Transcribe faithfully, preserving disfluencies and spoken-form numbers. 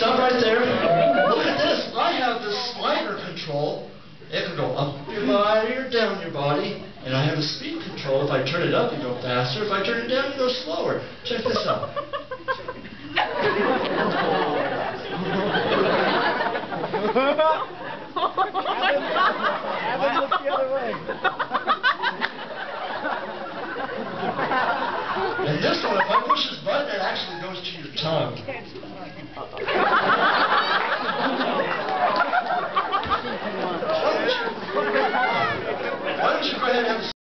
stop right there. Look at this. I have the slider control. It can go up your body or down your body. And I have a speed control. If I turn it up, you go faster. If I turn it down, you go slower. Check this out. Evan, look the other way. And this one, if I push this button, it actually goes to your tongue. Why don't you go ahead and have a